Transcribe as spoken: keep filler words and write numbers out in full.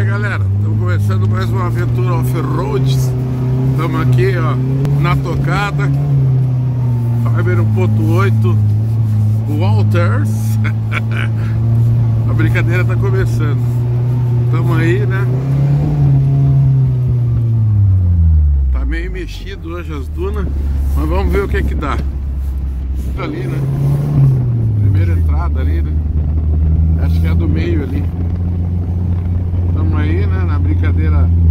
aí, galera, estamos começando mais uma aventura off-road. Estamos aqui, ó, na tocada Fiber um ponto oito Walters. A brincadeira tá começando. Estamos aí, né? Tá meio mexido hoje as dunas, mas vamos ver o que que dá. Ali, né? Primeira entrada ali, né? Acho que é a do meio ali. Estamos aí, né, na brincadeira